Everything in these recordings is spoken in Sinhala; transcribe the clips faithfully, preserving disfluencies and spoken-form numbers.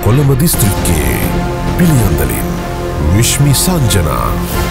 කොළඹ දිස්ත්‍රික්කයේ පිළියන්දලින් විශ්මි සංජනා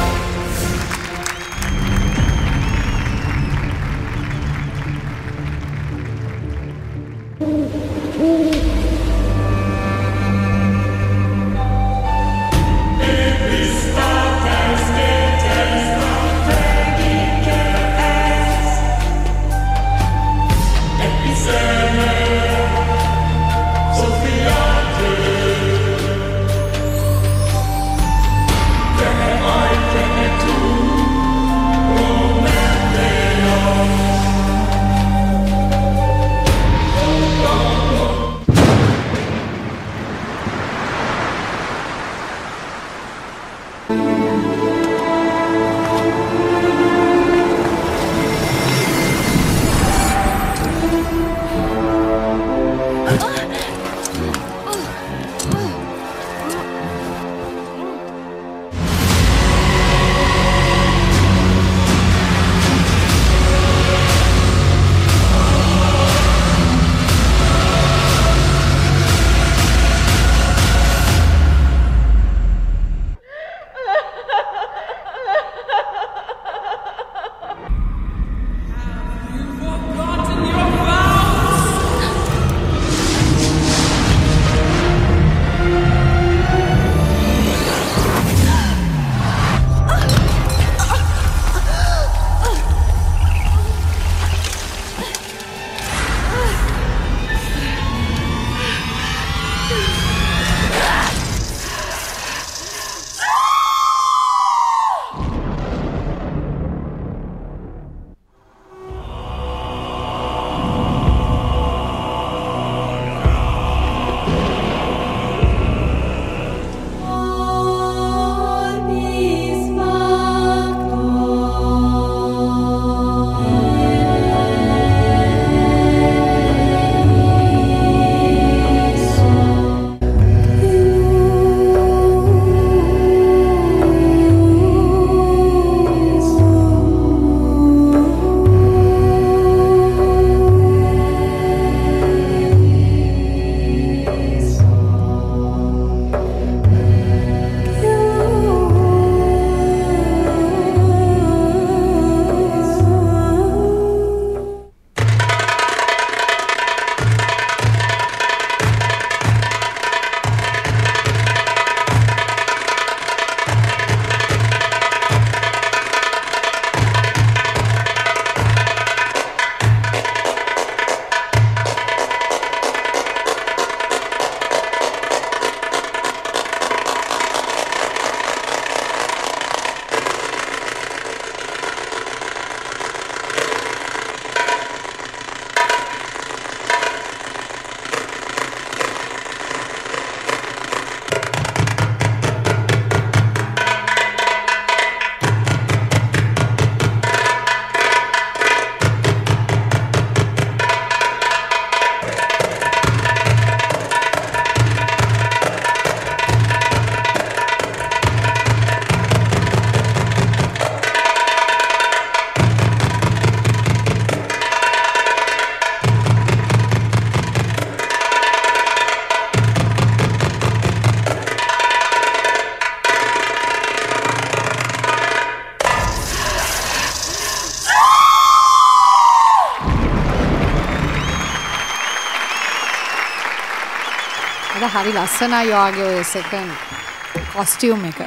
හරි ලස්සනයි ඔයාගේ ඔය සෙකන්ඩ් කොස්ටියුම් එක.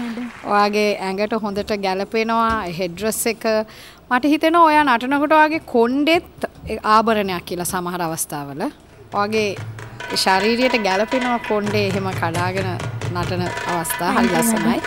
ඔයාගේ ඇඟට හොඳට ගැලපෙනවා හෙඩ් ඩ්‍රෙස් එක. මට හිතෙනවා ඔයා නටනකොට ඔයාගේ කොණ්ඩෙත් ආභරණයක් කියලා සමහර අවස්ථාවල. ඔයාගේ ශරීරයට ගැලපෙනවා කොණ්ඩේ එහෙම කඩාගෙන නටන අවස්ථා හරි ලස්සනයි.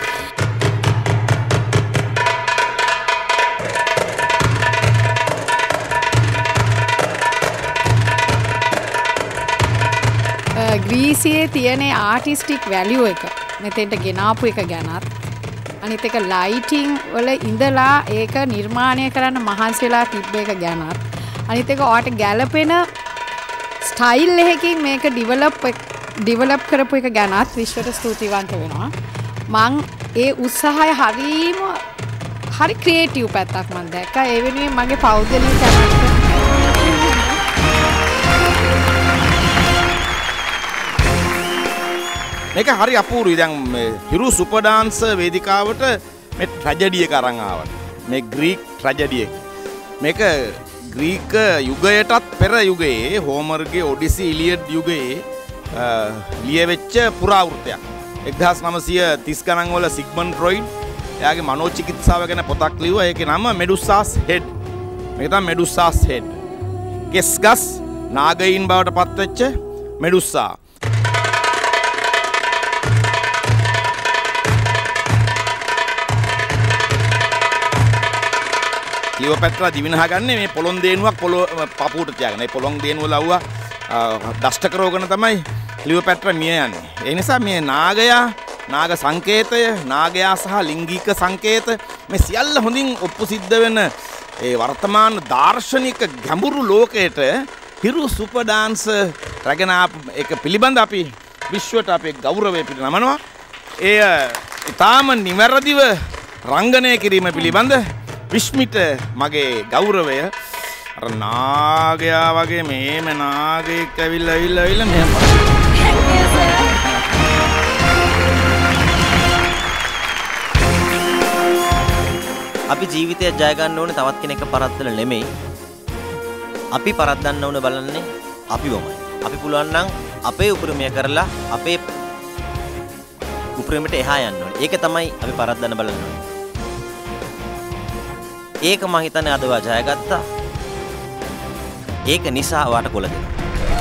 ග්‍රීසියේ තියෙන ආටිස්ටික් වැලියු එක මෙතෙන්ට ගෙනාපු එක ගැනත් අනිත් එක ලයිටිං වල ඉඳලා ඒක නිර්මාණය කරන්න මහන්සි වෙලා තිබ්බ එක ගැනත් අනිත් එක ඔයාට ගැළපෙන ස්ටයිල් එකකින් මේක ඩිවෙලොප් ඩිවෙලොප් කරපු එක ගැනත් විශ්වට ස්තුතිවන්ත වෙනවා. මං ඒ උත්සාහය හරීම හරි ක්‍රියේටිව් පැත්තක් මම දැක්කා. ඒ වෙනුවෙන් මගේ පෞද්ගලික කැමැත්ත මේක හරි අපූරුයි. දැන් මේ හිරු සුපර් ඩාන්ස් වේදිකාවට මේ ට්‍රැජඩි එක අරන් ආවා. මේ ග්‍රීක් ට්‍රැජඩි එක. මේක ග්‍රීක යුගයටත් පෙර යුගයේ හෝමර්ගේ ඔඩිසි ඉලියඩ් යුගයේ ලියවෙච්ච පුරාවෘත්තයක්. එක්දහස් නවසිය තිස් ගණන් වල සිග්මන්ඩ් ෆ්‍රොයිඩ් එයාගේ මනෝචිකිත්සාව ගැන පොතක් ලිව්වා. ඒකේ නම මෙඩුසාස් හෙඩ්. මේක තමයි මෙඩුසාස් හෙඩ්. කෙස්ගස් නාගයින් බවට පත්වෙච්ච මෙඩුසා. ක්ලියෝපැට්‍රා දිවිනහ ගන්නේ මේ පොළොන් දේනුවක් පොළො පපුවට තියාගෙන. මේ පොළොන් දේනුව ලව්වා දෂ්ට කරවගෙන තමයි ක්ලියෝපැට්‍රා මිය යන්නේ. ඒ නිසා මේ නාගයා නාග සංකේතය නාගයා සහ ලිංගික සංකේත මේ සියල්ල හොඳින් ඔප්පු සිද්ධ වෙන ඒ වර්තමාන දාර්ශනික ගැඹුරු ලෝකයට හිරු සුපර් ඩාන්ස් රැගෙන ආපු එක පිළිබඳ අපි විශ්වයට අපේ ගෞරවය පිරිනමනවා. එය ඊටාම නිවැරදිව රංගනය කිරීම පිළිබඳ විශ්මිත මගේ ගෞරවය. අර නාගයා වගේ මේම නාගයෙක් ඇවිල්ලා ඇවිල්ලා ඇවිල්ලා මෙහෙම අපි ජීවිතය ජය ගන්න ඕනේ තවත් කෙනෙක්ව පරද්දලා නෙමෙයි. අපි පරද්දන්න ඕනේ බලන්නේ අපිවමයි. අපි පුළුවන් නම් අපේ උපරිමය කරලා අපේ උපරිමයට එහා යන්න ඕනේ. ඒක තමයි අපි පරද්දන්න බලන්නේ. ඒක මම හිතන්නේ අද ඔයා ජය ගත්තා. ඒක නිසා ඔයාට කොළ දෙනවා.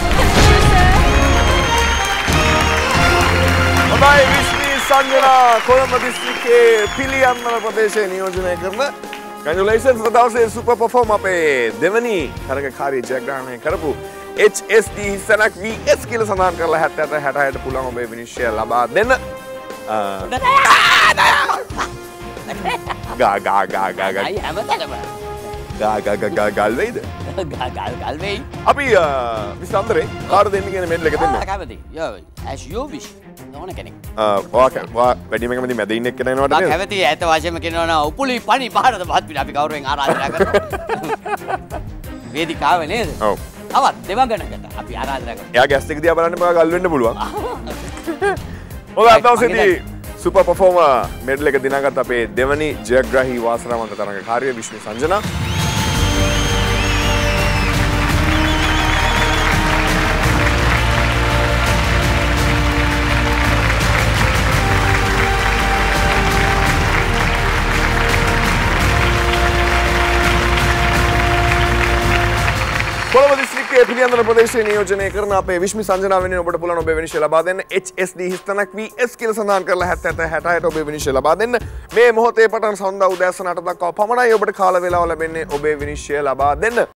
හොඳයි විශ්මී සංජනා කොළඹ දිස්ත්‍රික්කයේ පිළියම්මල ප්‍රදේශයේ නියෝජනය කරන කන්ග්‍රැචුලේෂන්ස් දවසේ සුපර් පර්ෆෝම් අපේ දෙවනි තරගකාරී ජයග්‍රහණය කරපු H S D හිස්සනක් V S කියලා සඳහන් කරලා හැත්තෑ හැටහයට පුළුවන් ඔබේ විනිශ්චය ලබා දෙන්න. ගා ගා ගා ගා ගා අයි හැමතැනම ගා ගා ගා ගා ගල් වෙයිද? ගල් ගල් ගල් වෙයි. අපි විසන්දරේ කාට දෙන්න කියන මෙඩල් එක දෙන්න. කැමති. යෝ as you wish. ඕන කෙනෙක්. ඔයා ඔයා වැඩිම කැමති මැද ඉන්න එක්කෙනා එනවට මම නේද? කැමති ඇත්ත වශයෙන්ම කියනවා නම් උපුලි පණි පහරද පහත් පිට අපි කවුරුවෙන් ආරාධනා කරනවා. වේදිකාවේ නේද? ඔව්. තවත් දෙවඟනකට අපි ආරාධනා කරනවා. එයාගේ ඇස් දෙක දිහා බලන්න බෑ ගල් වෙන්න පුළුවන්. හොඳයි අද දවසේදී සුපර් පර්ෆෝමර් මෙඩල් එක දිනාගත් අපේ දෙවනි ජයග්‍රාහී වාසනාවන්ත තරගකාරිය විශ්මී සංජනා. කොළඹ දිස්ත්‍රික්කයේ පිළියන්දල ප්‍රදේශයේ නියෝජනය කරන අපේ විශ්මී සංජනා වෙනුවෙන් ඔබට පුළුවන් ඔබේ විනිශ්චය ලබා දෙන්න H S D හිස්තනක් V S කියලා සඳහන් කරලා හැත්තෑ හැටහයට ඔබේ විනිශ්චය ලබා දෙන්න. මේ මොහොතේ පටන් සඳුදා උදෑසන අට දක්වා පමණයි ඔබට කාල වේලාව ලැබෙන්නේ ඔබේ විනිශ්චය ලබා දෙන්න.